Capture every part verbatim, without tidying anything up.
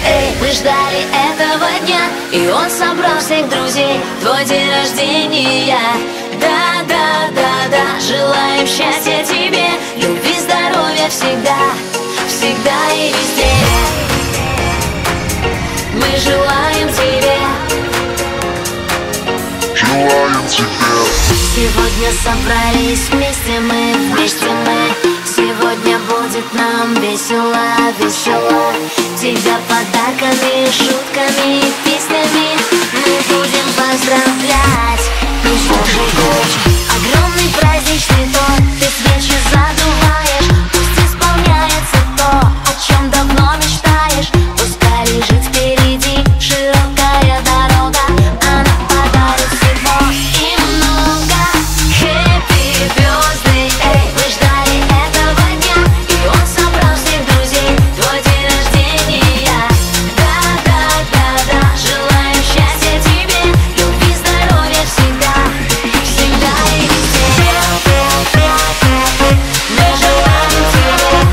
эй, мы ждали этого дня, и он собрал всех друзей. Твой день рождения. Да, да, да, да, желаем счастья тебе, любви, здоровья всегда, всегда и везде. Мы желаем тебе, желаем тебе. Сегодня собрались вместе мы, вместе мы. Сегодня будет нам весело, весело. Тебя подарками, шутками и песнями мы будем поздравлять. Пусть Божий год, огромный праздничный торт, ты свечи задуваешь. Пусть исполняется то, о чем давно мечтаешь. Пускай лежит впереди широкая дорога, она подарит всего и много. Happy birthday, эй, мы ждали этого дня, и он собрал всех друзей. Твой день рождения. Да, да, да, да, желаем счастья тебе, любви, здоровья всегда, всегда и везде. Мы желаем тебе,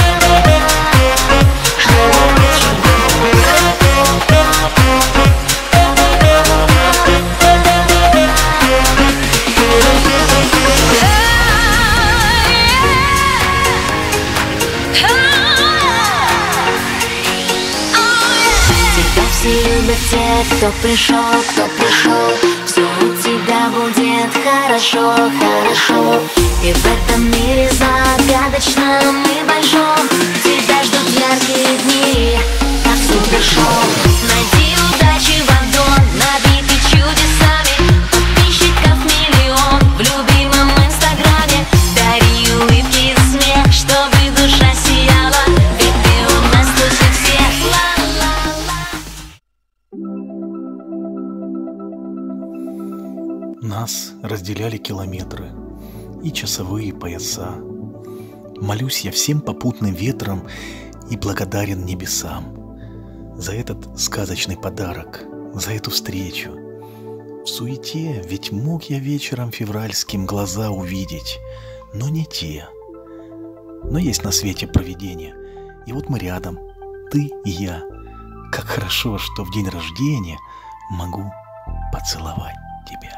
тебя все любят те, кто пришел, кто пришел. Все у тебя будет хорошо, хорошо. И в этом мире загадочном и большом тебя ждут яркие дни, как супершоу. Найди удачи вагон, набитый чудесами. Подписчиков миллион в любимом инстаграме. Дари улыбки и смех, чтобы душа сияла, ведь ты у нас лучше всех. Ла-ла-ла. Нас разделяли километры и часовые пояса. Молюсь я всем попутным ветрам и благодарен небесам за этот сказочный подарок, за эту встречу. В суете ведь мог я вечером февральским глаза увидеть, но не те. Но есть на свете провидение, и вот мы рядом, ты и я. Как хорошо, что в день рождения могу поцеловать тебя.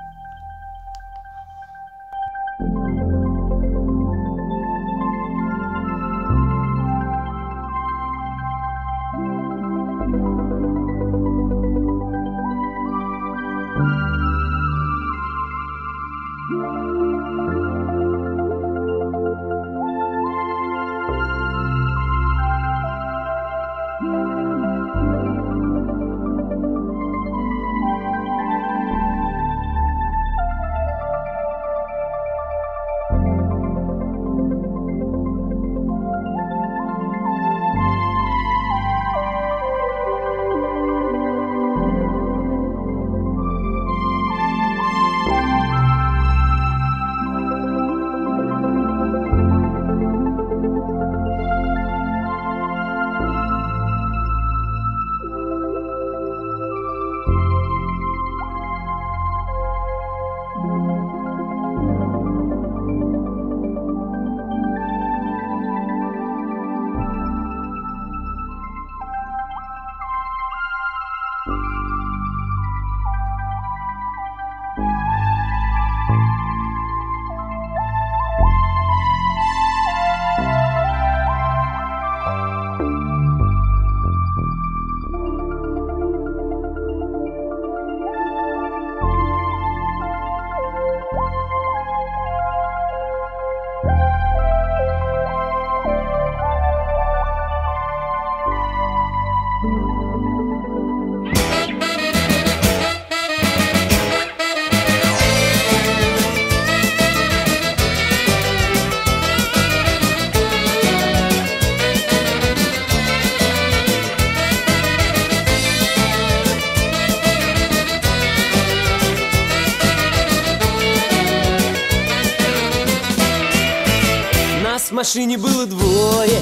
В машине было двое,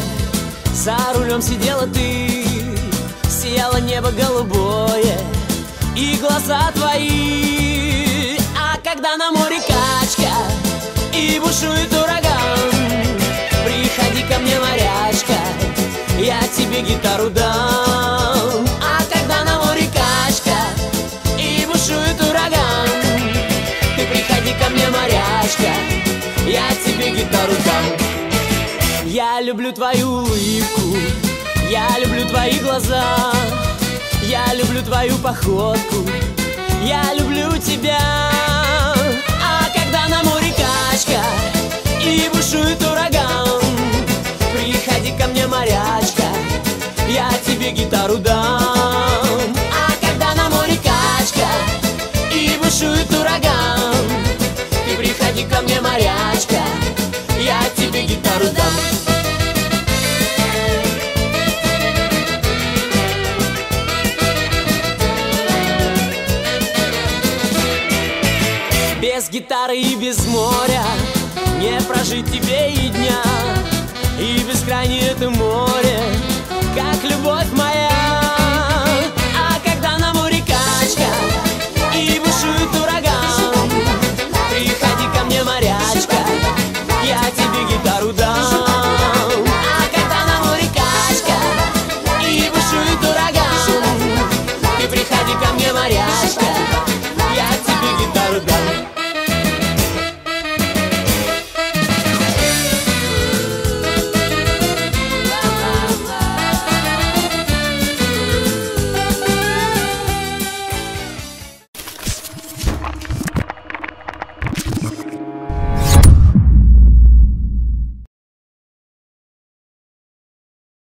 за рулем сидела ты. Сияло небо голубое и глаза твои. А когда на море качка и бушует ураган, приходи ко мне, морячка, я тебе гитару дам. Я люблю твою улыбку, я люблю твои глаза, я люблю твою походку, я люблю тебя. А когда на море качка и бушует ураган, приходи ко мне, морячка, я тебе гитару дам. А когда на море качка и бушует ураган, ты приходи ко мне, морячка, я тебе гитару дам. Без гитары и без моря не прожить тебе и дня, и бескрайнее это море, как любовь моя.